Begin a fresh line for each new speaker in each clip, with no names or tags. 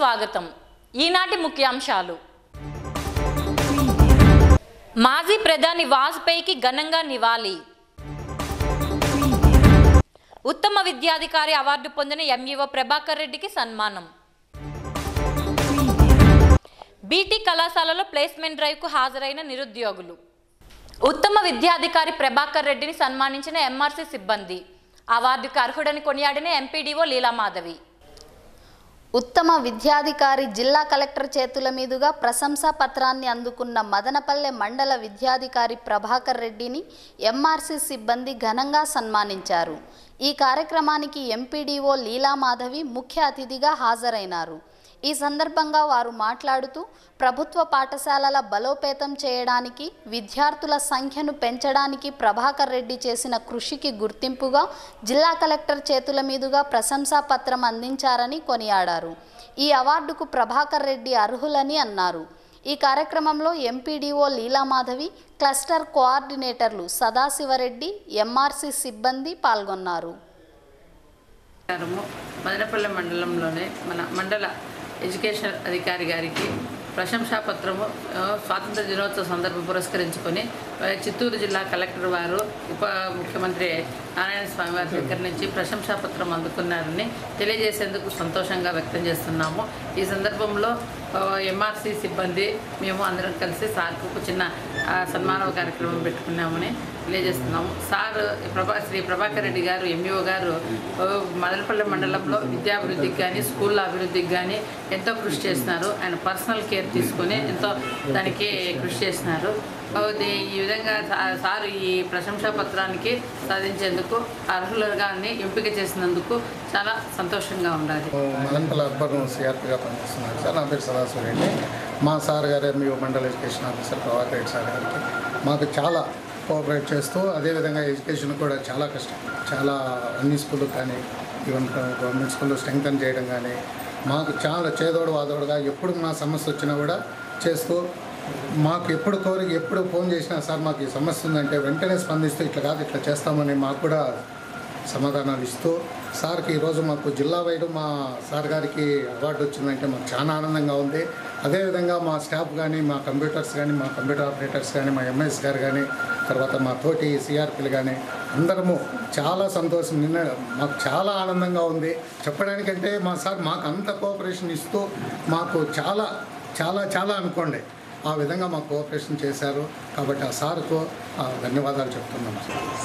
స్వాగతం. ఈనాటి ముఖ్యాంశాలు. మాజీ ప్రధాని వాజ్పేయికి ఘనంగా నివాళి. ఉత్తమ విద్యాధికారి అవార్డు పొందిన ఎంఈఓ ప్రభాకర్ రెడ్డికి సన్మానం. బీటీ కళాశాలలో ప్లేస్మెంట్ డ్రైవ్కు హాజరైన నిరుద్యోగులు. ఉత్తమ విద్యాధికారి ప్రభాకర్ రెడ్డిని సన్మానించిన ఎంఆర్సీ సిబ్బంది. అవార్డుకు అర్హుడని కొనియాడిన ఎంపీడీఓ లీలామాధవి.
ఉత్తమ విద్యాధికారి జిల్లా కలెక్టర్ చేతుల మీదుగా ప్రశంసా పత్రాన్ని అందుకున్న మదనపల్లె మండల విద్యాధికారి ప్రభాకర్ రెడ్డిని ఎంఆర్సీ సిబ్బంది ఘనంగా సన్మానించారు. ఈ కార్యక్రమానికి ఎంపీడీఓ లీలామాధవి ముఖ్య అతిథిగా హాజరైనారు. ఈ సందర్భంగా వారు మాట్లాడుతూ ప్రభుత్వ పాఠశాలల బలోపేతం చేయడానికి, విద్యార్థుల సంఖ్యను పెంచడానికి ప్రభాకర్ రెడ్డి చేసిన కృషికి గుర్తింపుగా జిల్లా కలెక్టర్ చేతుల మీదుగా ప్రశంసా పత్రం అందించారని కొనియాడారు. ఈ అవార్డుకు ప్రభాకర్ రెడ్డి అర్హులని అన్నారు. ఈ కార్యక్రమంలో ఎంపీడీఓ లీలామాధవి, క్లస్టర్ కోఆర్డినేటర్లు సదాశివరెడ్డి, ఎంఆర్సీ సిబ్బంది పాల్గొన్నారు.
మదనపల్లె మండలంలోనే మన మండల ఎడ్యుకేషన్ అధికారి గారికి ప్రశంసా పత్రము స్వాతంత్ర దినోత్సవ సందర్భం పురస్కరించుకొని చిత్తూరు జిల్లా కలెక్టర్ వారు ఉప ముఖ్యమంత్రి నారాయణ స్వామి వారి దగ్గర నుంచి ప్రశంసా పత్రం అందుకున్నారని తెలియజేసేందుకు సంతోషంగా వ్యక్తం చేస్తున్నాము. ఈ సందర్భంలో ఎంఆర్సీ సిబ్బంది మేము అందరం కలిసి సార్కు చిన్న సన్మాన కార్యక్రమం పెట్టుకున్నామని తెలియజేస్తున్నాము. సార్ శ్రీ ప్రభాకర్ రెడ్డి గారు ఎంఈఓ గారు మదనపల్లె మండలంలో విద్యాభివృద్ధికి కానీ స్కూళ్ళ అభివృద్ధికి కానీ ఎంతో కృషి చేస్తున్నారు. ఆయన పర్సనల్ కేర్ తీసుకొని ఎంతో దానికి కృషి చేస్తున్నారు. ఈ విధంగా సార్ ఈ ప్రశంసా పత్రానికి సాధించేందుకు అర్హులుగా ఎంపిక చేసినందుకు చాలా సంతోషంగా ఉండాలి.
మదనపల్లి అర్బన్ సిఆర్పీగా పనిచేస్తున్నారు సార్. నా పేరు సదాశివరెడ్డి. మా సార్ గారు ఎంఈఓ మండల education officer Prabhakar Reddy sir గారికి మాకు చాలా కోఆపరేట్ చేస్తూ, అదేవిధంగా ఎడ్యుకేషన్ కూడా చాలా కష్టం, చాలా అన్ని స్కూళ్ళు కానీ ఈవెన్ గవర్నమెంట్ స్కూల్లో స్ట్రెంగ్తన్ చేయడం కానీ మాకు చాలా చేదోడు వాదోడుగా ఎప్పుడు మా సమస్య వచ్చినా కూడా చేస్తూ, మాకు ఎప్పుడు కోరిక ఎప్పుడు ఫోన్ చేసినా సార్ మాకు ఈ సమస్య ఉందంటే వెంటనే స్పందిస్తూ ఇట్లా కాదు ఇట్లా చేస్తామని మాకు కూడా సమాధానాలు ఇస్తూ, సార్కి ఈరోజు మాకు జిల్లా వైడ్ మా సార్ గారికి అవార్డు వచ్చిందంటే మాకు చాలా ఆనందంగా ఉంది. అదేవిధంగా మా స్టాఫ్ కానీ, మా కంప్యూటర్స్ కానీ, మా కంప్యూటర్ ఆపరేటర్స్ కానీ, మా ఎంఎస్ గారు కానీ, తర్వాత మా తోటి సిఆర్పీలు కానీ అందరము చాలా సంతోషం. నిన్న మాకు చాలా ఆనందంగా ఉంది. చెప్పడానికంటే మా సార్ మాకు అంత కోఆపరేషన్ ఇస్తూ మాకు చాలా చాలా చాలా అనుకోండి ఆ విధంగా మాకు కోఆపరేషన్ చేశారు. కాబట్టి ఆ సార్కు ధన్యవాదాలు చెప్తున్నాం.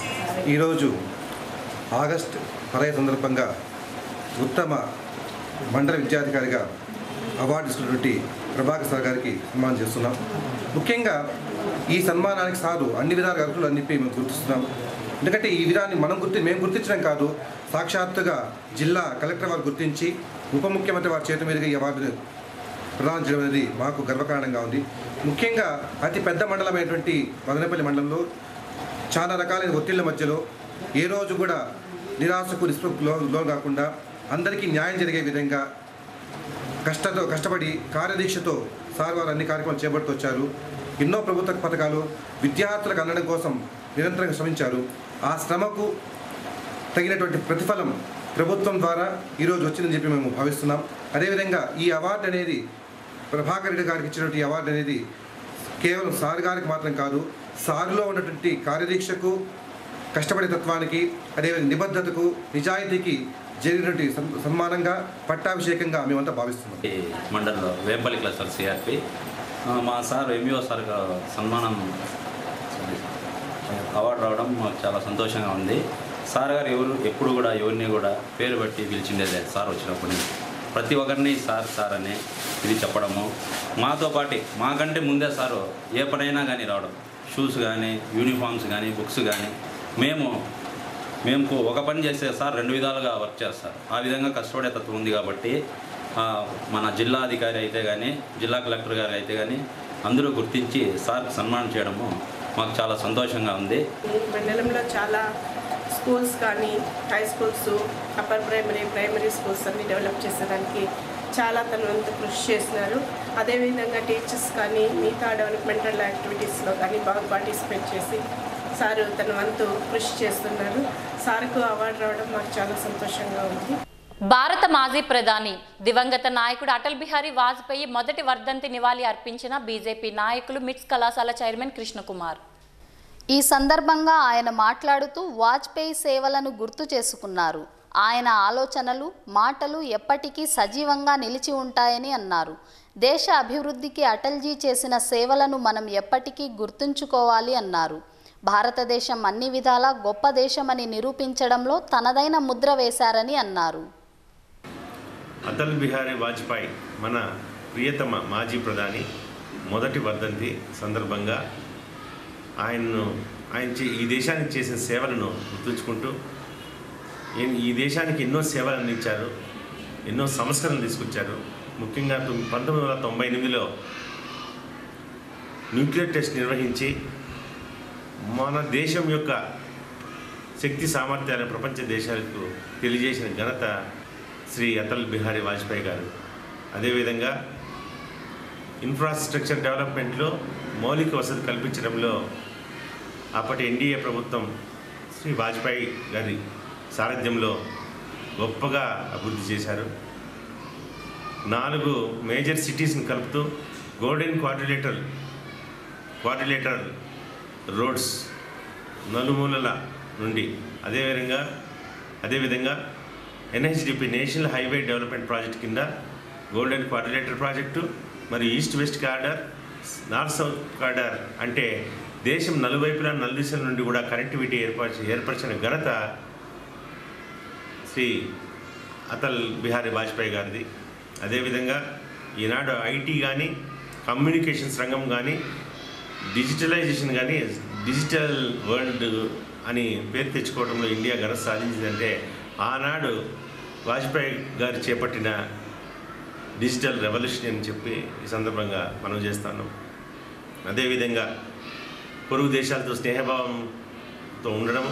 ఈరోజు ఆగస్టు 15 సందర్భంగా ఉత్తమ మండల విద్యాధికారిగా అవార్డు ఇస్తున్నటువంటి ప్రభాకర్ సార్ గారికి సన్మానం చేస్తున్నాం. ముఖ్యంగా ఈ సన్మానానికి సారు అన్ని విధాలుగా అర్హులు అని చెప్పి మేము గుర్తిస్తున్నాం. ఎందుకంటే ఈ విధాన్ని మేము గుర్తించడం కాదు, సాక్షాత్తుగా జిల్లా కలెక్టర్ వారు గుర్తించి ఉప ముఖ్యమంత్రి వారి చేతి మీదుగా ఈ అవార్డును ప్రదానం చేయడం అనేది మాకు గర్వకారణంగా ఉంది. ముఖ్యంగా అతి పెద్ద మండలమైనటువంటి మదనపల్లి మండలంలో చాలా రకాలైన ఒత్తిళ్ల మధ్యలో ఏ రోజు కూడా నిరాశకు లోను కాకుండా అందరికీ న్యాయం జరిగే విధంగా కష్టపడి కార్యదీక్షతో సార్ వారు అన్ని కార్యక్రమాలు చేపడుతూ వచ్చారు. ఎన్నో ప్రభుత్వ పథకాలు విద్యార్థులకు అందడం కోసం నిరంతరంగా శ్రమించారు. ఆ శ్రమకు తగినటువంటి ప్రతిఫలం ప్రభుత్వం ద్వారా ఈరోజు వచ్చిందని చెప్పి మేము భావిస్తున్నాం. అదేవిధంగా ఈ అవార్డు అనేది ప్రభాకర్ రెడ్డి గారికి ఇచ్చినటువంటి అవార్డు అనేది కేవలం సార్ గారికి మాత్రం కాదు, సార్లో ఉన్నటువంటి కార్యదీక్షకు, కష్టపడే తత్వానికి, అదేవిధంగా నిబద్ధతకు, నిజాయితీకి జరిగినటువంటి సన్మానంగా, పట్టాభిషేకంగా మేమంతా భావిస్తున్నాం.
మండలంలో వేంపల్లి క్లస్టర్ సిఆర్పి మా సార్ ఎంఈఓ సార్ సన్మానం అవార్డు రావడం మాకు చాలా సంతోషంగా ఉంది. సార్ గారు ఎప్పుడు కూడా ఎవరిని కూడా పేరు బట్టి పిలిచిండేదే. సార్ వచ్చినప్పుడు ప్రతి ఒక్కరిని సార్ సార్ అని ఇది చెప్పడము, మాతో పాటు మాకంటే ముందే సారు ఏ పనైనా కానీ రావడం, షూస్ కానీ, యూనిఫామ్స్ కానీ, బుక్స్ కానీ మేము ఒక పని చేస్తే సార్ 2 విధాలుగా వర్క్ చేస్తారు. ఆ విధంగా కష్టపడే తత్వం ఉంది. కాబట్టి మన జిల్లా అధికారి అయితే కానీ, జిల్లా కలెక్టర్ గారు అయితే కానీ అందరూ గుర్తించి సార్కి సన్మానం చేయడము మాకు చాలా సంతోషంగా ఉంది.
మండలంలో చాలా స్కూల్స్ కానీ, high schools, upper primary schools అన్ని డెవలప్ చేసేదానికి చాలా తన వంతు కృషి చేస్తున్నారు. అదేవిధంగా టీచర్స్ కానీ మిగతా డెవలప్మెంటల్ యాక్టివిటీస్లో కానీ బాగా పార్టిసిపేట్ చేసి సారు తన వంతు కృషి చేస్తున్నారు. సార్కు అవార్డు రావడం మాకు చాలా సంతోషంగా ఉంది.
భారత మాజీ ప్రధాని దివంగత నాయకుడు అటల్ బిహారీ వాజ్పేయి మొదటి వర్ధంతి నివాళి అర్పించిన బీజేపీ నాయకులు మిట్స్ కళాశాల చైర్మన్ కృష్ణకుమార్.
ఈ సందర్భంగా ఆయన మాట్లాడుతూ వాజ్పేయి సేవలను గుర్తు చేసుకున్నారు. ఆయన ఆలోచనలు, మాటలు ఎప్పటికీ సజీవంగా నిలిచి ఉంటాయని అన్నారు. దేశ అభివృద్ధికి అటల్జీ చేసిన సేవలను మనం ఎప్పటికీ గుర్తుంచుకోవాలి అన్నారు. భారతదేశం అన్ని విధాలా గొప్ప దేశమని నిరూపించడంలో తనదైన ముద్ర వేశారని అన్నారు.
అటల్ బిహారీ వాజ్పేయి మన ప్రియతమ మాజీ ప్రధాని మొదటి వర్ధంతి సందర్భంగా ఆయన ఈ దేశానికి చేసిన సేవలను గుర్తుంచుకుంటూ ఈ దేశానికి ఎన్నో సేవలు అందించారు, ఎన్నో సంస్కరణలు తీసుకొచ్చారు. ముఖ్యంగా 1998లో న్యూక్లియర్ టెస్ట్ నిర్వహించి మన దేశం యొక్క శక్తి సామర్థ్యాలను ప్రపంచ దేశాలకు తెలియజేసిన ఘనత శ్రీ అటల్ బిహారీ వాజ్పేయి గారు. అదేవిధంగా ఇన్ఫ్రాస్ట్రక్చర్ డెవలప్మెంట్లో మౌలిక వసతి కల్పించడంలో అప్పటి ఎన్డీఏ ప్రభుత్వం శ్రీ వాజ్పేయి గారి సారథ్యంలో గొప్పగా అభివృద్ధి చేశారు. 4 మేజర్ సిటీస్ని కలుపుతూ గోల్డెన్ క్వాడ్రిలేటర్ రోడ్స్ నలుమూలల నుండి అదేవిధంగా NHDP national highway development project కింద గోల్డెన్ క్వాడ్రిలేటర్ ప్రాజెక్టు మరియు east west corridor, north south corridor అంటే దేశం నలువైపులా నలుదిశల నుండి కూడా కనెక్టివిటీ ఏర్పరిచిన ఘనత శ్రీ అటల్ బిహారీ వాజ్పేయి గారిది. అదేవిధంగా ఈనాడు ఐటీ కానీ, కమ్యూనికేషన్స్ రంగం కానీ, డిజిటలైజేషన్ కానీ, డిజిటల్ వరల్డ్ అని పేరు తెచ్చుకోవడంలో ఇండియా ఘనత సాధించిందంటే ఆనాడు వాజ్పేయి గారు చేపట్టిన డిజిటల్ రెవల్యూషన్ అని చెప్పి ఈ సందర్భంగా మనం చేస్తాను. అదేవిధంగా పొరుగు దేశాలతో స్నేహభావంతో ఉండడం,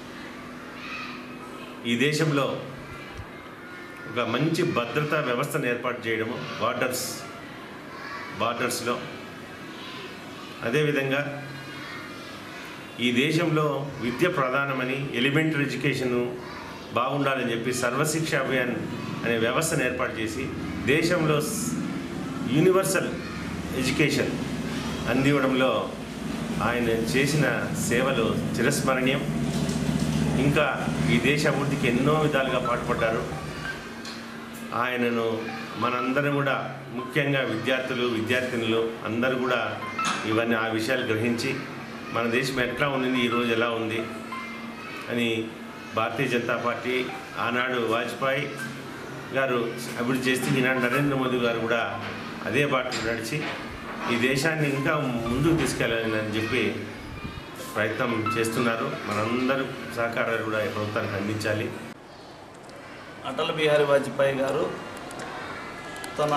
ఈ దేశంలో ఒక మంచి భద్రతా వ్యవస్థను ఏర్పాటు చేయడము బార్డర్స్లో, అదేవిధంగా ఈ దేశంలో విద్య ప్రధానమని ఎలిమెంటరీ ఎడ్యుకేషను బాగుండాలని చెప్పి సర్వశిక్ష అభియాన్ అనే వ్యవస్థను ఏర్పాటు చేసి దేశంలో యూనివర్సల్ ఎడ్యుకేషన్ అందివ్వడంలో ఆయన చేసిన సేవలు చిరస్మరణీయం. ఇంకా ఈ దేశ అభివృద్ధికి ఎన్నో విధాలుగా పాటుపడ్డారు. ఆయనను మనందరం కూడా, ముఖ్యంగా విద్యార్థినులు అందరూ కూడా ఆ విషయాలు గ్రహించి మన దేశం ఎట్లా ఉంది, ఈరోజు ఎలా ఉంది అని భారతీయ జనతా పార్టీ ఆనాడు వాజ్పేయి గారు అభివృద్ధి చేస్తే ఈనాడు నరేంద్ర మోదీ గారు కూడా అదే బాటలో నడిచి ఈ దేశాన్ని ఇంకా ముందుకు తీసుకెళ్ళాలని చెప్పి ప్రయత్నం చేస్తున్నారు. మనందరూ సహకారాలు కూడా ఈ ప్రభుత్వానికి అందించాలి.
అటల్ బిహారీ వాజ్పేయి గారు తన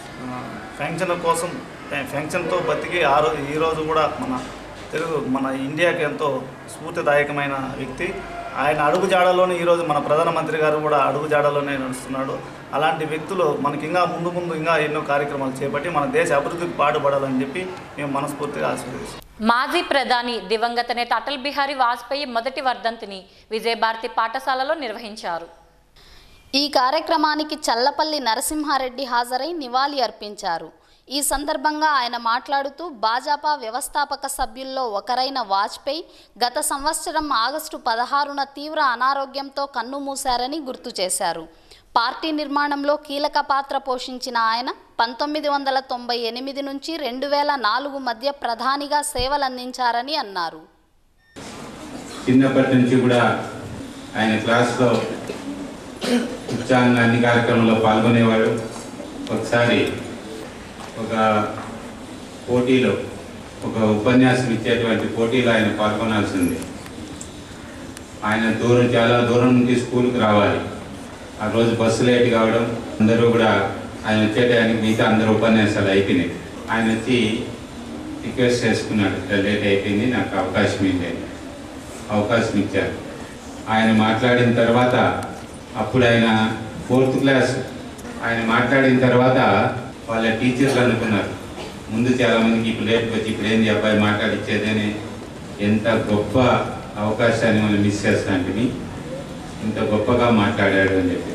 ఫంక్షన్తో బతికి ఈరోజు కూడా మన ఇండియాకి ఎంతో స్ఫూర్తిదాయకమైన వ్యక్తి. ఆయన అడుగుజాడలోనే ఈరోజు మన ప్రధానమంత్రి గారు కూడా అడుగుజాడలోనే నడుస్తున్నాడు. అలాంటి వ్యక్తులు మనకి ఇంకా ముందు ఇంకా ఎన్నో కార్యక్రమాలు చేపట్టి మన దేశ అభివృద్ధికి పాటుపడాలని చెప్పి మేము మనస్ఫూర్తిగా ఆశీర్వదిస్తాం.
మాజీ ప్రధాని దివంగత నేత అటల్ బిహారీ వాజ్పేయి మొదటి వర్ధంతిని విజయభారతి పాఠశాలలో నిర్వహించారు.
ఈ కార్యక్రమానికి చల్లపల్లి నరసింహారెడ్డి హాజరై నివాళి అర్పించారు. ఈ సందర్భంగా ఆయన మాట్లాడుతూ భాజపా వ్యవస్థాపక సభ్యుల్లో ఒకరైన వాజ్పేయి గత సంవత్సరం ఆగస్టు 16న తీవ్ర అనారోగ్యంతో కన్నుమూశారని గుర్తు చేశారు. పార్టీ నిర్మాణంలో కీలక పాత్ర పోషించిన ఆయన 1998 నుంచి 2004 మధ్య ప్రధానిగా సేవలందించారని అన్నారు.
చిన్నప్పటి నుంచి కూడా ఆయన క్లాస్లో ఉత్సాహంగా అన్ని కార్యక్రమంలో పాల్గొనేవాడు. ఒకసారి ఒక పోటీలో, ఒక ఉపన్యాసం ఇచ్చేటువంటి పోటీలో ఆయన పాల్గొనాల్సింది. ఆయన చాలా దూరం నుంచి స్కూల్కి రావాలి. ఆ రోజు బస్సు లేట్ కావడం, అందరూ కూడా ఆయన వచ్చేటానికి మిగతా అందరూ ఉపన్యాసాలు అయిపోయినాయి. ఆయన వచ్చి రిక్వెస్ట్ చేసుకున్నాడు, లేట్ అయిపోయింది, నాకు అవకాశం ఇచ్చారు. అవకాశం ఇచ్చారు. ఆయన మాట్లాడిన తర్వాత, అప్పుడు ఆయన 4th క్లాస్, ఆయన మాట్లాడిన తర్వాత వాళ్ళ టీచర్లు అనుకున్నారు, ముందు చాలామందికి ఇప్పుడు లేట్కి వచ్చి ఇప్పుడు ఏంది అబ్బాయి మాట్లాడిచ్చేదని, ఎంత గొప్ప అవకాశాన్ని మనం మిస్ చేస్తాంటివి, ఇంత గొప్పగా మాట్లాడాడు అని చెప్పేసి.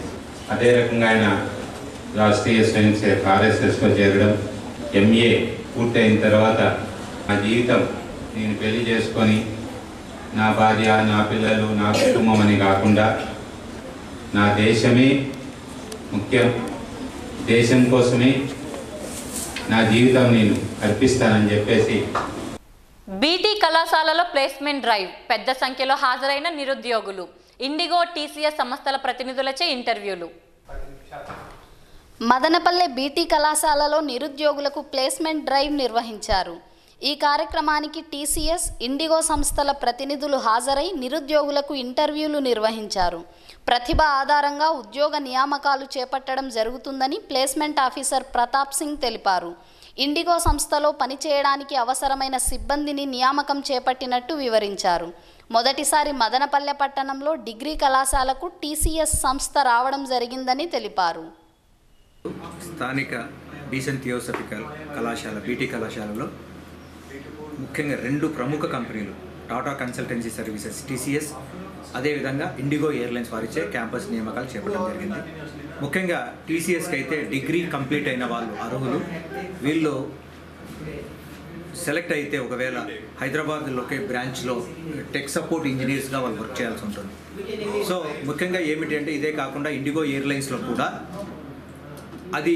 అదే రకంగా ఆయన రాష్ట్రీయ స్వయం సేవక్ RSSలో చేరడం, MA పూర్తయిన తర్వాత నా జీవితం నేను పెళ్లి చేసుకొని నా భార్య, నా పిల్లలు, నా కుటుంబం అని కాకుండా నా దేశమే ముఖ్యం, దేశం కోసమే నా జీవితం నేను అర్పిస్తానని చెప్పేసి
బీటీ కళాశాలలో ప్లేస్మెంట్ డ్రైవ్, పెద్ద సంఖ్యలో హాజరైన నిరుద్యోగులు, ఇండిగో TCS సంస్థల ప్రతినిధులచే ఇంటర్వ్యూలు.
మదనపల్లె బీటీ కళాశాలలో నిరుద్యోగులకు ప్లేస్మెంట్ డ్రైవ్ నిర్వహించారు. ఈ కార్యక్రమానికి TCS, ఇండిగో సంస్థల ప్రతినిధులు హాజరై నిరుద్యోగులకు ఇంటర్వ్యూలు నిర్వహించారు. ప్రతిభ ఆధారంగా ఉద్యోగ నియామకాలు చేపట్టడం జరుగుతుందని ప్లేస్మెంట్ ఆఫీసర్ ప్రతాప్ సింగ్ తెలిపారు. ఇండిగో సంస్థలో పనిచేయడానికి అవసరమైన సిబ్బందిని నియామకం చేపట్టినట్టు వివరించారు. మొదటిసారి మదనపల్లె పట్టణంలో డిగ్రీ కళాశాలకు TCS సంస్థ రావడం జరిగిందని తెలిపారు.
స్థానిక డీసెంట్ థియోసఫికల్ కళాశాల బీటీ కళాశాలలో ముఖ్యంగా 2 ప్రముఖ కంపెనీలు టాటా కన్సల్టెన్సీ సర్వీసెస్ TCS, అదేవిధంగా ఇండిగో ఎయిర్లైన్స్ వారిచే క్యాంపస్ నియామకాలు చేపట్టడం జరిగింది. ముఖ్యంగా TCSకి అయితే డిగ్రీ కంప్లీట్ అయిన వాళ్ళు అర్హులు. వీళ్ళు సెలెక్ట్ అయితే ఒకవేళ హైదరాబాద్లోకే బ్రాంచ్లో టెక్ సపోర్ట్ ఇంజనీర్స్గా వాళ్ళు వర్క్ చేయాల్సి ఉంటుంది. సో ముఖ్యంగా ఏమిటి అంటే ఇదే కాకుండా ఇండిగో ఎయిర్లైన్స్లో కూడా అది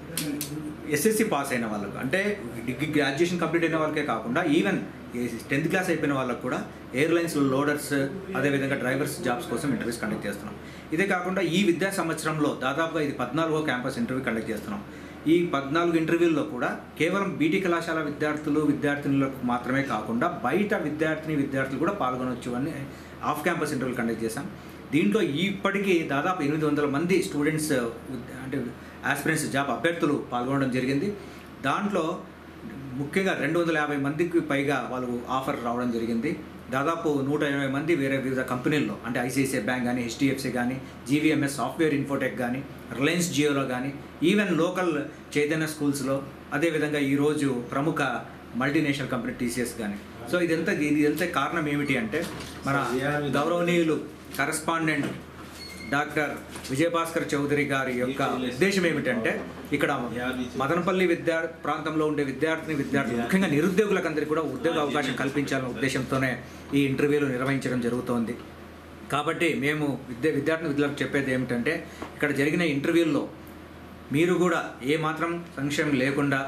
SSC పాస్ అయిన వాళ్ళకు, అంటే డిగ్రీ గ్రాడ్యుయేషన్ కంప్లీట్ అయిన వాళ్ళకే కాకుండా ఈవెన్ 10th క్లాస్ అయిపోయిన వాళ్ళకు కూడా ఎయిర్లైన్స్లో లోడర్స్, అదేవిధంగా డ్రైవర్స్ జాబ్స్ కోసం ఇంటర్వ్యూస్ కండక్ట్ చేస్తున్నాం. ఇదే కాకుండా ఈ విద్యా సంవత్సరంలో దాదాపుగా ఇది 14వ క్యాంపస్ ఇంటర్వ్యూ కండక్ట్ చేస్తున్నాం. ఈ 14 ఇంటర్వ్యూల్లో కూడా కేవలం బీటీ కళాశాల విద్యార్థులకు మాత్రమే కాకుండా బయట విద్యార్థులు కూడా పాల్గొనవచ్చు అని ఆఫ్ క్యాంపస్ ఇంటర్వ్యూలు కండక్ట్ చేశాం. దీంట్లో ఇప్పటికీ దాదాపు 800 మంది స్టూడెంట్స్ అంటే ఆస్పిరెంట్స్ జాబ్ అభ్యర్థులు పాల్గొనడం జరిగింది. దాంట్లో ముఖ్యంగా 250 మందికి పైగా వాళ్ళు ఆఫర్ రావడం జరిగింది. దాదాపు 180 మంది వివిధ కంపెనీల్లో, అంటే ICICI బ్యాంక్ కానీ, HDFC కానీ, GVMS సాఫ్ట్వేర్ ఇన్ఫోటెక్ కానీ, రిలయన్స్ జియోలో కానీ, ఈవెన్ లోకల్ చైతన్య స్కూల్స్లో, అదేవిధంగా ఈరోజు ప్రముఖ మల్టీనేషనల్ కంపెనీ TCS కానీ. సో ఇదంతా కారణం ఏమిటి అంటే మన గౌరవనీయులు కరెస్పాండెంట్ డాక్టర్ విజయభాస్కర్ చౌదరి గారి యొక్క ఉద్దేశం ఏమిటంటే ఇక్కడ మదనపల్లి ప్రాంతంలో ఉండే విద్యార్థులు ముఖ్యంగా నిరుద్యోగులకందరికీ కూడా ఉద్యోగ అవకాశం కల్పించాలనే ఉద్దేశంతోనే ఈ ఇంటర్వ్యూలు నిర్వహించడం జరుగుతోంది. కాబట్టి మేము విద్యార్థులకు చెప్పేది ఏమిటంటే ఇక్కడ జరిగిన ఇంటర్వ్యూల్లో మీరు కూడా ఏమాత్రం సంశయం లేకుండా,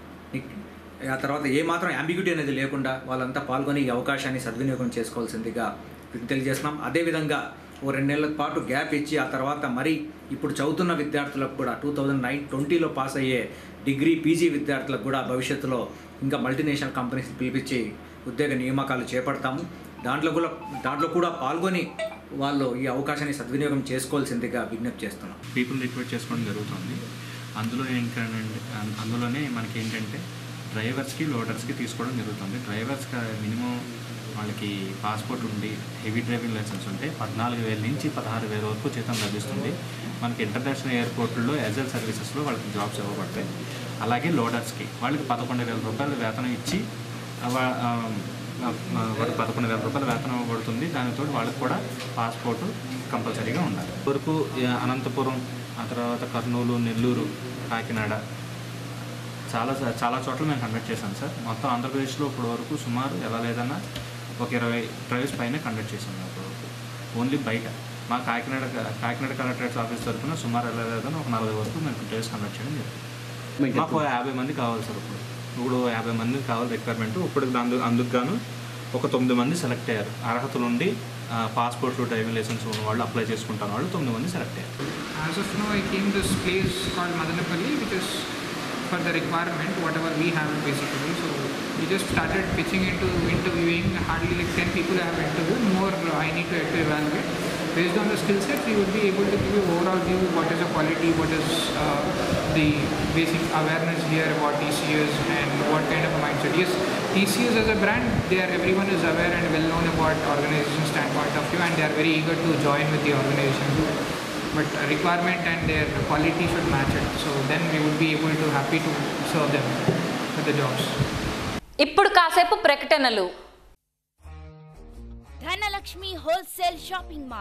ఆ తర్వాత ఏమాత్రం అంబిగ్యూటీ అనేది లేకుండా వాళ్ళంతా పాల్గొని ఈ అవకాశాన్ని సద్వినియోగం చేసుకోవాల్సిందిగా తెలియజేస్తున్నాం. అదేవిధంగా 2 నెలల పాటు గ్యాప్ ఇచ్చి ఆ తర్వాత మరి ఇప్పుడు చదువుతున్న విద్యార్థులకు కూడా 2020లో పాస్ అయ్యే డిగ్రీ PG విద్యార్థులకు కూడా భవిష్యత్తులో ఇంకా మల్టీనేషనల్ కంపెనీస్ పిలిపించి ఉద్యోగ నియామకాలు చేపడతాము. దాంట్లో కూడా పాల్గొని వాళ్ళు ఈ అవకాశాన్ని సద్వినియోగం చేసుకోవాల్సిందిగా విజ్ఞప్తి చేస్తున్నాం.
పీపుల్ రిక్రూట్ చేసుకోవడం జరుగుతుంది. అందులోనే మనకి ఏంటంటే డ్రైవర్స్కి, లోడర్స్కి తీసుకోవడం జరుగుతుంది. డ్రైవర్స్కి మినిమం వాళ్ళకి పాస్పోర్ట్ ఉండి హెవీ డ్రైవింగ్ లైసెన్స్ ఉంటే 14,000 నుంచి 16,000 వరకు జీతం లభిస్తుంది. మనకి ఇంటర్నేషనల్ ఎయిర్పోర్ట్లో యాజల్ సర్వీసెస్లో వాళ్ళకి జాబ్స్ ఇవ్వబడతాయి. అలాగే లోడర్స్కి వాళ్ళకి 11,000 రూపాయలు వేతనం ఇచ్చి వాళ్ళకి 11,000 రూపాయల వేతనం ఇవ్వబడుతుంది. దానితో వాళ్ళకి కూడా పాస్పోర్ట్ కంపల్సరీగా ఉండాలి. వరకు అనంతపురం, ఆ తర్వాత కర్నూలు, నెల్లూరు, కాకినాడ చాలా చోట్ల మేము కండక్ట్ చేశాం సార్. మొత్తం ఆంధ్రప్రదేశ్లో ఇప్పటి వరకు సుమారు ఎలా లేదన్నా ఒక 20 ఇంటర్వ్యూస్ పైన కండక్ట్ చేశాం. అప్పుడు ఓన్లీ బయట మా కాకినాడ కలెక్టరేట్ ఆఫీస్ తరఫున సుమారు ఎలా లేదన్నా ఒక 40 వరకు మేము ఇంటర్వ్యూస్ కండక్ట్ చేయడం జరిగింది. మాకు 50 మంది కావాలి సార్. ఇప్పుడు 50 మంది కావాలి రిక్వైర్మెంట్. ఇప్పుడు అందుకు గాను ఒక 9 మంది సెలెక్ట్ అయ్యారు. అర్హతలు ఉండి పాస్పోర్ట్లు, డ్రైవింగ్ లైసెన్స్ ఉన్న వాళ్ళు అప్లై చేసుకుంటున్న వాళ్ళు 9 మంది సెలెక్ట్ అయ్యారు.
As of now, I came to this place called Madanapalli, which is for the requirement, whatever we have basically. So we just started pitching into interviewing. Hardly like 10 people have interviewed. More I need to evaluate. Based on the skill set, we would be able to give you overall view what is the quality, what is the basic awareness here about TCS and what kind of a mindset. Yes, TCS as a brand, everyone is aware and well known about organization standpoint of view, and they are very eager to join with the organization. But requirement and their quality should match it. So then we would be able to happy to serve them with the jobs.
ఇప్పుడు కాసేపు ప్రకటనలు.
Dhanalakshmi wholesale shopping mall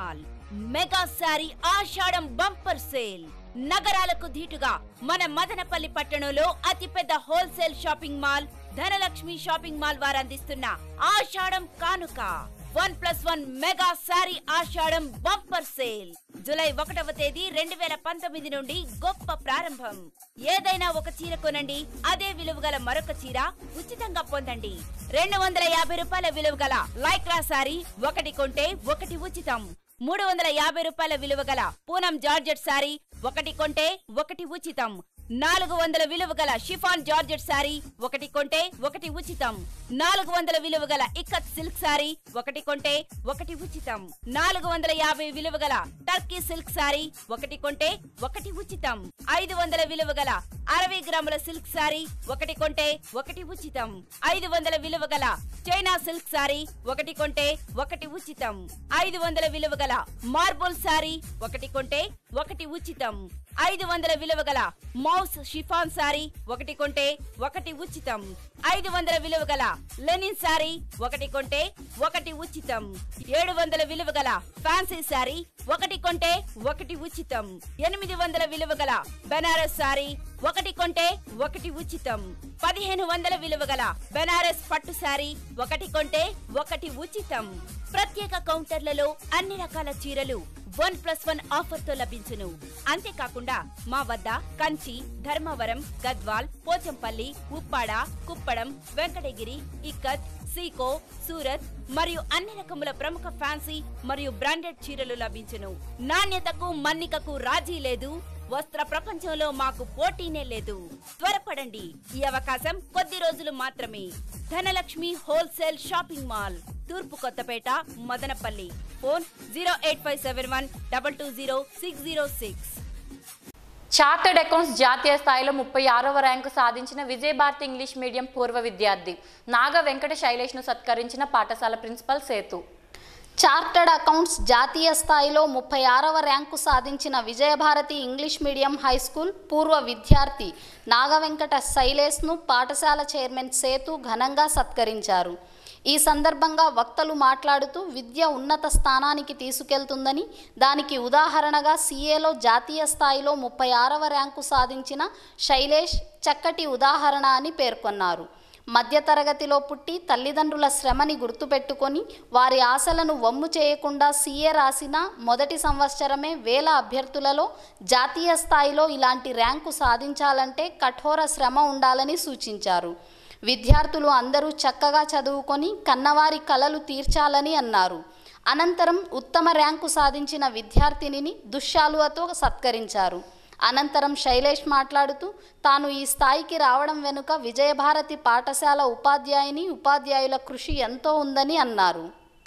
mega sari Ashadham bumper sale. నగరాలకు ధీటుగా మన మదనపల్లి పట్టణంలో అతిపెద్ద wholesale shopping mall Dhanalakshmi shopping mall వారు అందిస్తున్న ఆషాఢం కానుక 1+1 mega sari Ashadham bumper sale. July 1వ తేదీ 2019 నుండి గొప్ప ప్రారంభం. ఏదైనా ఒక చీర కొనండి, అదే విలువ గల మరొక చీర ఉచితంగా పొందండి. 250 రూపాయల విలువ గల లైక్రా శారీ ఒకటి కొంటే ఒకటి ఉచితం. 350 రూపాయల విలువ గల పూనం జార్జెట్ శారీ ఒకటి కొంటే ఒకటి ఉచితం. 400 విలువ గల షిఫాన్ జార్జెట్ శారీ ఒకటి కొంటే ఒకటి ఉచితం. 400 విలువ గల ఇక్కత్ సిల్క్ శారీ ఒకటి కొంటే ఒకటి ఉచితం. 450 విలువ గల టర్కీ సిల్క్ శారీ ఒకటి కొంటే ఒకటి ఉచితం. 500 విలువ గల 60 గ్రాముల సిల్క్ శారీ ఒకటి కొంటే ఒకటి ఉచితం. 500 విలువ గల చైనా సిల్క్ శారీ ఒకటి కొంటే ఒకటి ఉచితం. 500 విలువ గల మార్బుల్ శారీ ఒకటి కొంటే ఒకటి ఉచితం. 500 విలువ గల మౌస్ షిఫాన్ శారీ ఒకటి కొంటే ఒకటి ఉచితం. 500 విలువ గల లెనిన్ శారీ ఒకటి కొంటే ఒకటి ఉచితం. 700 విలువ గల ఫ్యాన్సీ శారీ ఒకటి కొంటే ఒకటి ఉచితం. 800 విలువ గల బెనారస్ శారీ ఒకటి కొంటే ఒకటి ఉచితం. 1500 విలువ గల బెనారస్ పట్టు శారీ ఒకటి కొంటే ఒకటి ఉచితం. ప్రత్యేక కౌంటర్లలో అన్ని రకాల చీరలు 1+1 ఆఫర్ తో లభించును. అంతేకాకుండా మా వద్ద కంచి, ధర్మవరం, గద్వాల్, పోచంపల్లి, ఉప్పాడ, కుప్పడం, వెంకటగిరి, ఇక్కత్, సీకో, సూరత్ మరియు అన్ని రకముల ప్రముఖ ఫ్యాన్సీ మరియు బ్రాండెడ్ చీరలు లభించును. నాణ్యతకు మన్నికకు రాజీ లేదు. వస్త్ర ప్రపంచంలో మాకు పోటీనే లేదు. త్వరపడండి, ఈ అవకాశం కొద్ది రోజులు మాత్రమే. ధనలక్ష్మి హోల్సేల్ షాపింగ్ మాల్, తూర్పు Kothapeta, Madanapalli. Phone 08571220606.
Chartered accounts జాతీయ స్థాయిలో 36వ ర్యాంకు సాధించిన విజయభారతి ఇంగ్లీష్ మీడియం పూర్వ విద్యార్థి నాగ వెంకట శైలేష్ను సత్కరించిన పాఠశాల ప్రిన్సిపల్ సేతు.
చార్టర్డ్ అకౌంట్స్ జాతీయ స్థాయిలో 36వ ర్యాంకు సాధించిన Vijayabharathi English medium high school పూర్వ విద్యార్థి నాగవెంకట శైలేష్ను పాఠశాల చైర్మన్ సేతు ఘనంగా సత్కరించారు. ఈ సందర్భంగా వక్తలు మాట్లాడుతూ విద్య ఉన్నత స్థానానికి తీసుకెళ్తుందని, దానికి ఉదాహరణగా సీఏలో జాతీయ స్థాయిలో 36వ ర్యాంకు సాధించిన శైలేష్ చక్కటి ఉదాహరణ అని పేర్కొన్నారు. మధ్యతరగతిలో పుట్టి తల్లిదండ్రుల శ్రమని గుర్తుపెట్టుకొని వారి ఆశలను వమ్ము చేయకుండా సీఏ రాసిన మొదటి సంవత్సరమే వేల అభ్యర్థులలో జాతీయ స్థాయిలో ఇలాంటి ర్యాంకు సాధించాలంటే కఠోర శ్రమ ఉండాలని సూచించారు. విద్యార్థులు అందరూ చక్కగా చదువుకొని కన్నవారి కలలు తీర్చాలని అన్నారు. అనంతరం ఉత్తమ ర్యాంకు సాధించిన విద్యార్థినిని దుశ్శాలువతో సత్కరించారు. అనంతరం శైలేష్ మాట్లాడుతూ తాను ఈ స్థాయికి రావడం వెనుక విజయభారతి పాఠశాల ఉపాధ్యాయుల కృషి ఎంతో ఉందని అన్నారు.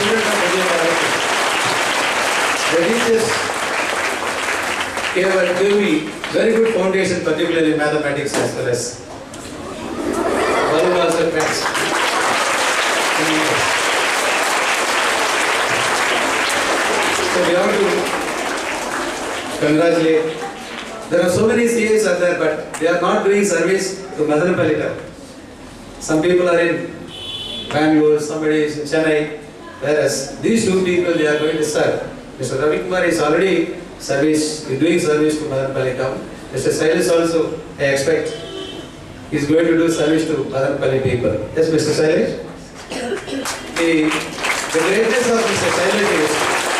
There are so many CAs out there, but they are not doing service to Madanapalli. Some people are in Bangalore, somebody is in Chennai, whereas these two people they are going to serve. Mr. Ravi Kumar is already doing service to Madanapalli town. Mr. Silas also, I expect, is going to do service to Madanapalli people. Yes, Mr. Silas? The greatness of Mr. Silas is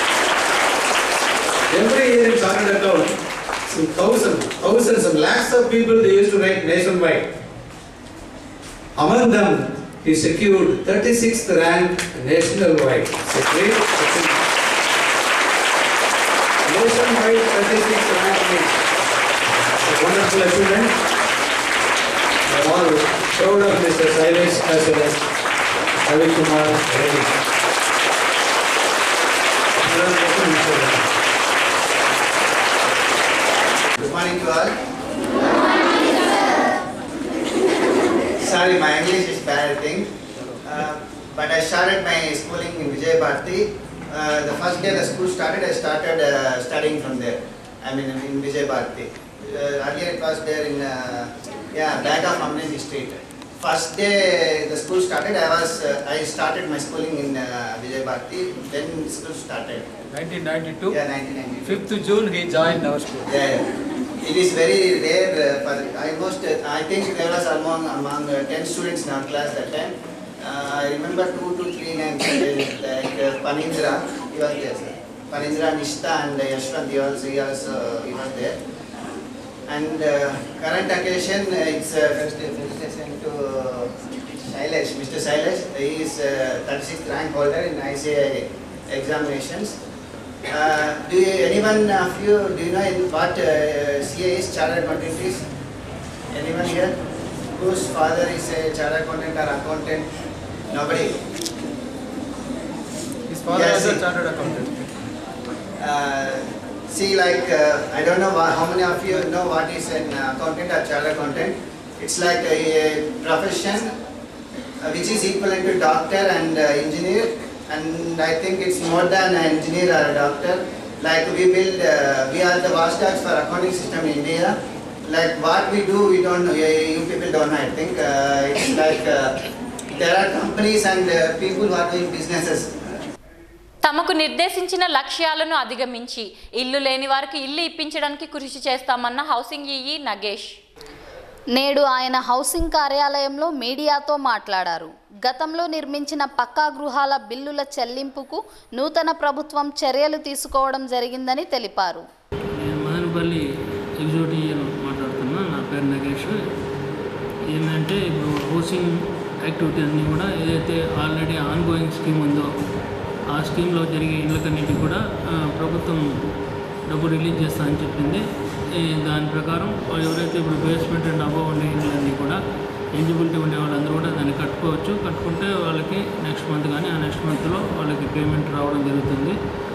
every year in Chartered Account, thousands, some lakhs of people they used to write nationwide. Among them, he secured 36th rank nationwide. It's a great achievement. Nationwide 36th rank means a wonderful achievement. We are all proud of Mr. Silas as well as Ravi Kumar Reddy.
Good morning to all. Sorry, my English is bad, I think. But I started my schooling in Vijayabharati. The first day the school started, I started studying from there. I mean, in Vijayabharati. Earlier it was there in back of Amnesty Street. first day the school started, I started my schooling in Vijay Bharati. Then school started.
1992.
Yeah, 1992.
5th June he joined our school.
Yeah. It is very rare for almost. I think there was among 10 students in our class that time. I remember 2 to 3 names like Panindra. He was there, sir. Panindra, Nishta, and Yashwant. He was there. And current occasion, it's felicitation to Shailesh, Mr. Shailesh. He is 36th rank holder in ICI examinations. Anyone of you, do you know what CA is, Chartered Accountant is? Anyone here? Whose father is a Chartered Accountant or accountant? Nobody?
His father is a Chartered Accountant.
See, like, I don't know how many of you know what is an accountant or Chartered Accountant. It's like a profession which is equivalent to doctor and engineer. And I think it's more than an engineer or a doctor. Like we are the watchdogs for accounting system in India. Like what we do, we don't know. You people don't know. I think it's like there are companies and people who are doing businesses.
తమకు నిర్దేశించిన లక్ష్యాలను అధిగమించి ఇల్లు లేని వారికి ఇల్లు ఇప్పించడానికి కృషి చేస్తామన్న హౌసింగ్ ఈఈ నగేష్.
నేడు ఆయన హౌసింగ్ కార్యాలయంలో మీడియాతో మాట్లాడారు. గతంలో నిర్మించిన పక్కా గృహాల బిల్లుల చెల్లింపుకు నూతన ప్రభుత్వం చర్యలు తీసుకోవడం జరిగిందని తెలిపారు.
మదనపల్లి ఎగ్జిక్యూటివ్ మాట్లాడుతున్నా. నా పేరు నగేష్. ఏంటంటే ఇప్పుడు హౌసింగ్ యాక్టివిటీ అన్నీ కూడా ఏదైతే ఆల్రెడీ ఆన్గోయింగ్ స్కీమ్ ఉందో ఆ స్కీమ్లో జరిగే ఇళ్ళకన్నిటికీ కూడా ప్రభుత్వం డబ్బు రిలీజ్ చేస్తామని చెప్పింది. దాని ప్రకారం ఎవరైతే ఇప్పుడు బేస్మెంట్ అండ్ అబవ్ ఉండే ఇళ్ళన్నీ కూడా ఎలిజిబిలిటీ ఉండే వాళ్ళందరూ కూడా దాన్ని కట్టుకోవచ్చు. కట్టుకుంటే వాళ్ళకి నెక్స్ట్ మంత్ కానీ ఆ నెక్స్ట్ మంత్లో వాళ్ళకి పేమెంట్ రావడం జరుగుతుంది.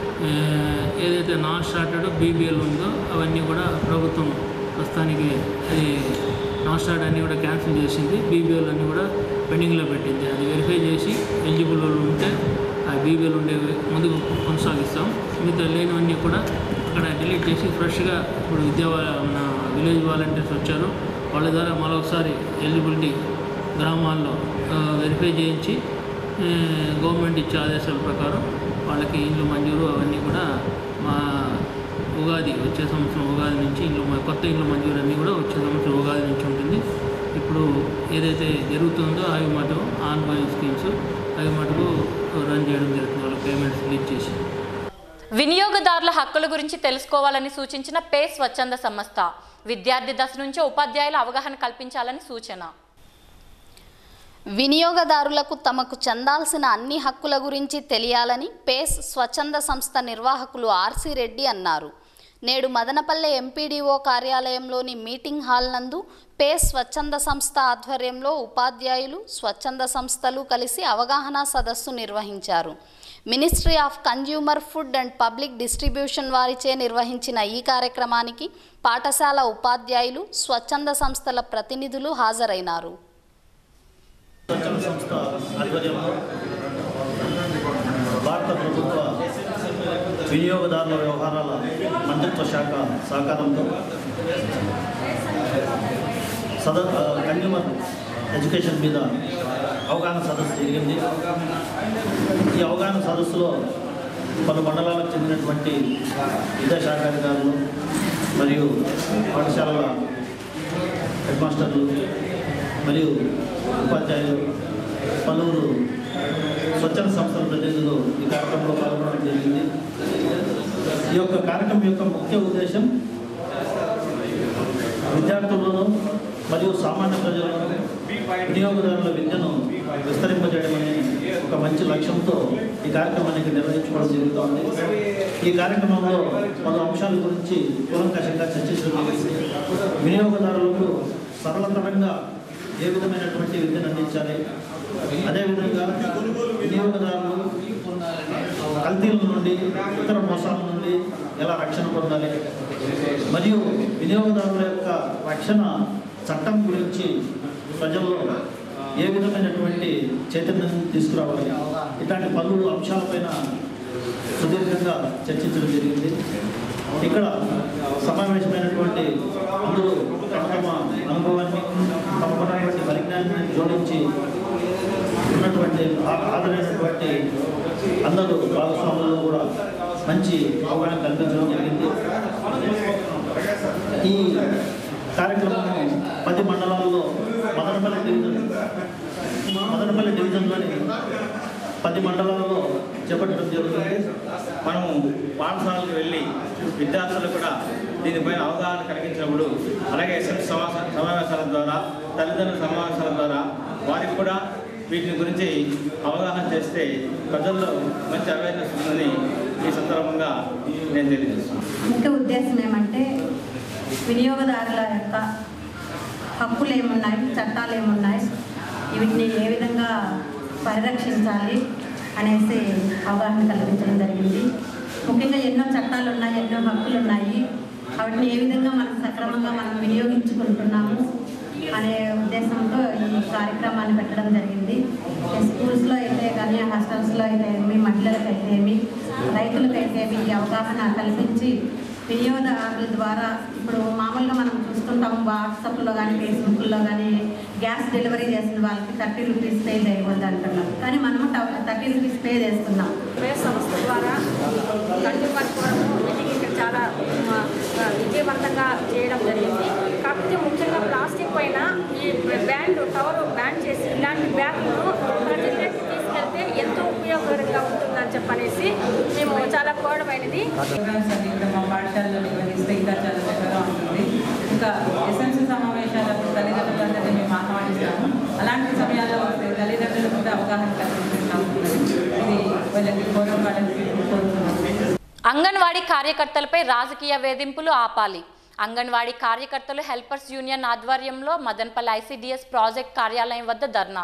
ఏదైతే నాన్ స్టార్టెడ్ బీబీఎల్ ఉందో అవన్నీ కూడా ప్రభుత్వం ప్రస్తుతానికి అది నాన్ స్టార్ట్ అన్నీ కూడా క్యాన్సిల్ చేసింది. బీబీఎల్ అన్నీ కూడా పెండింగ్లో పెట్టింది. అది వెరిఫై చేసి ఎలిజిబుల్ ఉంటే ఆ బీబీఎల్ ఉండేవి ముందుకు కొనసాగిస్తాం. మిగతా లేనివన్నీ కూడా అక్కడ డిలీట్ చేసి ఫ్రెష్గా ఇప్పుడు మన విలేజ్ వాలంటీర్స్ వచ్చారు. వాళ్ళ ద్వారా మరొకసారి ఎలిజిబిలిటీ గ్రామాల్లో వెరిఫై చేయించి గవర్నమెంట్ ఇచ్చే ఆదేశాల ప్రకారం వాళ్ళకి ఇల్లు మంజూరు అవన్నీ కూడా మా ఉగాది వచ్చే సంవత్సరం ఉగాది నుంచి కొత్త ఇల్లు మంజూరు అన్నీ కూడా వచ్చే సంవత్సరం ఉగాది నుంచి ఉంటుంది. ఇప్పుడు ఏదైతే జరుగుతుందో అవి మటుకు ఆన్గోయింగ్ స్కీమ్స్ అవి మటుకు రన్ చేయడం జరుగుతుంది. వాళ్ళ పేమెంట్స్ రిలీజ్ చేసి
వినియోగదారుల హక్కుల గురించి తెలుసుకోవాలని సూచించిన పే స్వచ్ఛంద సంస్థ విద్యార్థి దశ నుంచే ఉపాధ్యాయుల అవగాహన కల్పించాలని సూచన.
వినియోగదారులకు తమకు చెందాల్సిన అన్ని హక్కుల గురించి తెలియాలని పేస్ స్వచ్ఛంద సంస్థ నిర్వాహకులు ఆర్సి రెడ్డి అన్నారు. నేడు మదనపల్లె ఎంపీడీఓ కార్యాలయంలోని మీటింగ్ హాల్ నందు పేస్ స్వచ్ఛంద సంస్థ ఆధ్వర్యంలో ఉపాధ్యాయులు స్వచ్ఛంద సంస్థలు కలిసి అవగాహన సదస్సు నిర్వహించారు. Ministry of consumer food and public distribution వారిచే నిర్వహించిన ఈ కార్యక్రమానికి పాఠశాల ఉపాధ్యాయులు స్వచ్ఛంద సంస్థల ప్రతినిధులు హాజరైనారు.
భారత ప్రభుత్వ వినియోగదారుల వ్యవహారాల మంత్రిత్వ శాఖ సహకారంతో కన్జ్యూమర్ ఎడ్యుకేషన్ మీద అవగాహన సదస్సు జరిగింది. ఈ అవగాహన సదస్సులో పలు మండలాలకు చెందినటువంటి విద్యాశాఖ అధికారులు మరియు పాఠశాలల హెడ్ మాస్టర్లు మరియు ఉపాధ్యాయులు పలువురు స్వచ్ఛంద సంస్థల ప్రతినిధులు ఈ కార్యక్రమంలో పాల్గొనడం జరిగింది. ఈ యొక్క కార్యక్రమం యొక్క ముఖ్య ఉద్దేశం విద్యార్థులను మరియు సామాన్య ప్రజలను వినియోగదారుల విద్యను విస్తరింపజేయడమనే ఒక మంచి లక్ష్యంతో ఈ కార్యక్రమానికి నిర్వహించుకోవడం జరుగుతోంది. ఈ కార్యక్రమంలో పలు అంశాల గురించి కూలంకషంగా చర్చించడం జరిగింది. వినియోగదారులకు సరళతరంగా ఏ విధమైనటువంటి విద్యను అందించాలి, అదేవిధంగా వినియోగదారులు కల్తీల నుండి ఇతర మోసాల నుండి ఎలా రక్షణ పొందాలి, మరియు వినియోగదారుల యొక్క రక్షణ చట్టం గురించి ప్రజల్లో ఏ విధమైనటువంటి చైతన్యం తీసుకురావాలి, ఇట్లాంటి పలు అంశాలపైన సుదీర్ఘంగా చర్చించడం జరిగింది. ఇక్కడ సమావేశమైనటువంటి అందరూ తమ అనుభవాన్ని తమకున్నటువంటి పరిజ్ఞానం
సమయాన్ని జోడించి ఉన్నటువంటి హాజరైనటువంటి అందరూ భాగస్వాములు కూడా మంచి అవగాహన కల్పించడం జరిగింది. ఈ కార్యక్రమం 10 మండలాల్లో మదనపల్లి డివిజన్లోని 10 మండలాల్లో చేపట్టడం జరుగుతుంది. మనము పాఠశాలకు వెళ్ళి విద్యార్థులు కూడా దీనిపైన అవగాహన కలిగించినప్పుడు, అలాగే ఎస్ఎంసీ సమావేశాల ద్వారా, తల్లిదండ్రుల సమావేశాల ద్వారా వారికి కూడా వీటిని గురించి అవగాహన చేస్తే ప్రజల్లో మంచి అవేర్నెస్ ఉందని ఈ సందర్భంగా నేను తెలియజేస్తున్నాను.
ముఖ్య ఉద్దేశం ఏమంటే వినియోగదారుల యొక్క హక్కులు ఏమున్నాయి, చట్టాలు ఏమున్నాయి, వీటిని ఏ విధంగా పరిరక్షించాలి అనేసి అవగాహన కల్పించడం జరిగింది. ముఖ్యంగా ఎన్నో చట్టాలు ఉన్నాయి, ఎన్నో హక్కులు ఉన్నాయి, వాటిని ఏ విధంగా మనం సక్రమంగా మనం వినియోగించుకుంటున్నాము అనే ఉద్దేశంతో ఈ కార్యక్రమాన్ని పెట్టడం జరిగింది. స్కూల్స్లో అయితే కానీ, హాస్టల్స్లో అయితే ఏమి, మహిళలకైతే ఏమి, రైతులకైతే ఏమి ఈ అవగాహన కల్పించి వినియోగదారుల ద్వారా ఇప్పుడు మామూలుగా మనం చూస్తుంటాము వాట్సాప్లో కానీ, ఫేస్బుక్లో కానీ గ్యాస్ డెలివరీ చేసిన వాళ్ళకి 30 రూపీస్ పే చేయకూడదు అంటున్నాం. కానీ మనము 30 రూపీస్ పే చేస్తున్నాం.
సంస్థ ద్వారా కన్జ్యూమర్ ఫోరం మీటింగ్ ఇక్కడ చాలా విజయవంతంగా చేయడం జరిగింది. కాకపోతే ముఖ్యంగా ప్లాస్టిక్ పైన ఈ కవర్ బ్యాన్ చేసి ఇలాంటి బ్యాగ్ను ప్రజలకు తీసుకెళ్తే ఎంతో ఉపయోగకరంగా ఉంటుందని చెప్పనేసి మేము చాలా కోరమైనది.
మా పాఠశాలలో నిర్వహిస్తే ఇంకా చాలా చక్కగా ఉంటుంది. ఇంకా ఎస్ఎంసీ సమావేశాలకు తల్లిదండ్రులందరినీ మేము ఆహ్వానిస్తాము. అలాంటి సమయాల్లో వస్తే తల్లిదండ్రులు కూడా అవగాహన కల్పిస్తున్నాము. ఇది వాళ్ళకి కోరుతున్నాము.
అంగన్వాడీ కార్యకర్తలపై రాజకీయ వేధింపులు ఆపాలి. అంగన్వాడీ కార్యకర్తలు హెల్పర్స్ యూనియన్ ఆధ్వర్యంలో మదనపల్లి ఐసిడిఎస్ ప్రాజెక్ట్ కార్యాలయం వద్ద ధర్నా.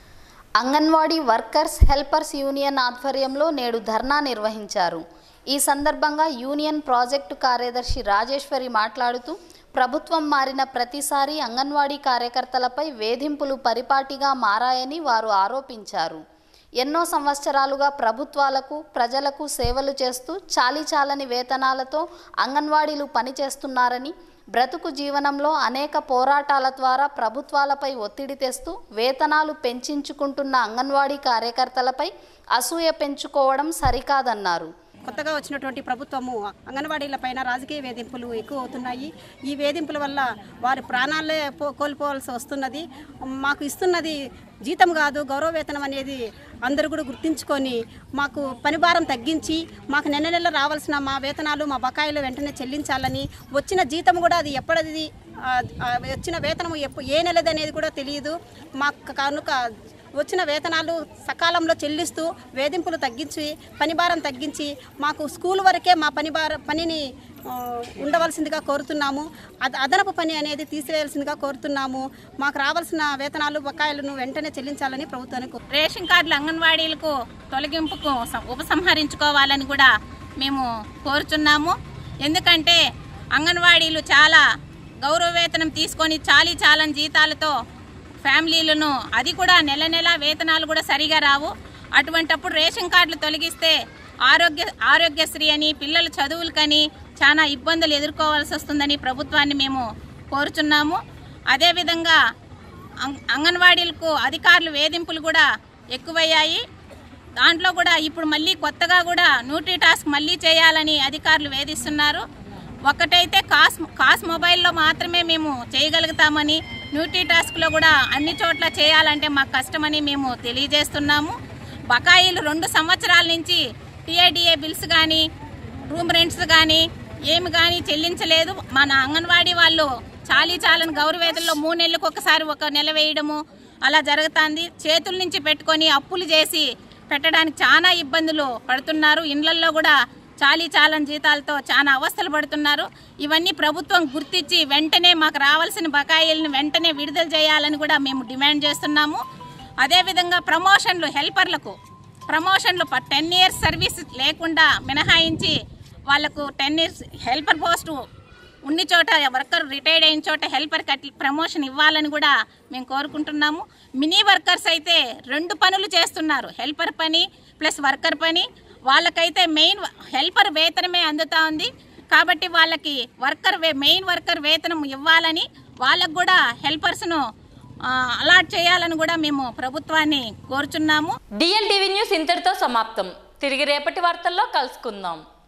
అంగన్వాడీ వర్కర్స్ హెల్పర్స్ యూనియన్ ఆధ్వర్యంలో నేడు ధర్నా నిర్వహించారు. ఈ సందర్భంగా యూనియన్ ప్రాజెక్టు కార్యదర్శి రాజేశ్వరి మాట్లాడుతూ, ప్రభుత్వం మారిన ప్రతిసారి అంగన్వాడీ కార్యకర్తలపై వేధింపులు పరిపాటిగా మారాయని వారు ఆరోపించారు. ఎన్నో సంవత్సరాలుగా ప్రభుత్వాలకు, ప్రజలకు సేవలు చేస్తూ చాలీచాలని వేతనాలతో అంగన్వాడీలు పనిచేస్తున్నారని, బ్రతుకు జీవనంలో అనేక పోరాటాల ద్వారా ప్రభుత్వాలపై ఒత్తిడి తెస్తూ వేతనాలు పెంచుకుంటున్న అంగన్వాడీ కార్యకర్తలపై అసూయ పెంచుకోవడం సరికాదన్నారు.
కొత్తగా వచ్చినటువంటి ప్రభుత్వము అంగన్వాడీల పైన రాజకీయ వేధింపులు ఎక్కువ అవుతున్నాయి. ఈ వేధింపుల వల్ల వారి ప్రాణాలే కోల్పోవాల్సి వస్తున్నది. మాకు ఇస్తున్నది జీతం కాదు, గౌరవ వేతనం అనేది అందరూ కూడా గుర్తించుకొని మాకు పనిభారం తగ్గించి మాకు నెల రావాల్సిన మా వేతనాలు, మా బకాయిలు వెంటనే చెల్లించాలని, వచ్చిన జీతం కూడా అది ఎప్పటిది వచ్చిన వేతనం ఏ నెలది అనేది కూడా తెలియదు. మాకు కనుక వచ్చిన వేతనాలు సకాలంలో చెల్లిస్తూ వేధింపులు తగ్గించి పనిభారం తగ్గించి మాకు స్కూల్ వరకే మా పనిని ఉండవలసిందిగా కోరుతున్నాము. అదనపు పని అనేది తీసివేయాల్సిందిగా కోరుతున్నాము. మాకు రావాల్సిన వేతనాలు బకాయిలను వెంటనే చెల్లించాలని ప్రభుత్వానికి.
రేషన్ కార్డులు అంగన్వాడీలకు తొలగింపుకు ఉపసంహరించుకోవాలని కూడా మేము కోరుచున్నాము. ఎందుకంటే అంగన్వాడీలు చాలా గౌరవ వేతనం తీసుకొని చాలని జీతాలతో ఫ్యామిలీలను, అది కూడా నెల వేతనాలు కూడా సరిగా రావు. అటువంటప్పుడు రేషన్ కార్డులు తొలగిస్తే ఆరోగ్యశ్రీ అని, పిల్లల చదువులకని చాలా ఇబ్బందులు ఎదుర్కోవాల్సి వస్తుందని ప్రభుత్వాన్ని మేము కోరుచున్నాము. అదేవిధంగా అంగన్వాడీలకు అధికారులు వేధింపులు కూడా ఎక్కువయ్యాయి. దాంట్లో కూడా ఇప్పుడు మళ్ళీ కొత్తగా కూడా న్యూట్రీ టాస్క్ మళ్ళీ చేయాలని అధికారులు వేధిస్తున్నారు. ఒకటైతే కాస్ మొబైల్లో మాత్రమే మేము చేయగలుగుతామని, న్యూట్రీ టాస్క్లో కూడా అన్ని చోట్ల చేయాలంటే మాకు కష్టమని మేము తెలియజేస్తున్నాము. బకాయిలు 2 సంవత్సరాల నుంచి టీఐడిఏ బిల్స్ కానీ, రూమ్ రెంట్స్ కానీ ఏమి కానీ చెల్లించలేదు. మన అంగన్వాడీ వాళ్ళు చాలని గౌరవేతల్లో 3 నెలలకు ఒకసారి 1 నెల వేయడము అలా జరుగుతుంది. చేతుల నుంచి పెట్టుకొని అప్పులు చేసి పెట్టడానికి చాలా ఇబ్బందులు పడుతున్నారు. ఇండ్లల్లో కూడా చాలని జీతాలతో చాలా అవస్థలు పడుతున్నారు. ఇవన్నీ ప్రభుత్వం గుర్తించి వెంటనే మాకు రావాల్సిన బకాయిలను వెంటనే విడుదల చేయాలని కూడా మేము డిమాండ్ చేస్తున్నాము. అదేవిధంగా హెల్పర్లకు ప్రమోషన్లు 10 ఇయర్స్ సర్వీస్ లేకుండా మినహాయించి వాళ్లకు 10 ఇయర్స్ హెల్పర్ పోస్టు ఉన్ని చోట, వర్కర్ రిటైర్డ్ అయిన చోట హెల్పర్కి ప్రమోషన్ ఇవ్వాలని కూడా మేము కోరుకుంటున్నాము. మినీ వర్కర్స్ అయితే 2 పనులు చేస్తున్నారు, హెల్పర్ పని ప్లస్ వర్కర్ పని. వాళ్ళకైతే మెయిన్ హెల్పర్ వేతనమే అందుతా ఉంది. కాబట్టి వాళ్ళకి మెయిన్ వర్కర్ వేతనం ఇవ్వాలని, వాళ్ళకు కూడా హెల్పర్స్ను అలాట్ చేయాలని కూడా మేము ప్రభుత్వాన్ని కోరుచున్నాము.
DLTV న్యూస్ ఇంతటితో సమాప్తం. తిరిగి రేపటి వార్తల్లో కలుసుకుందాం.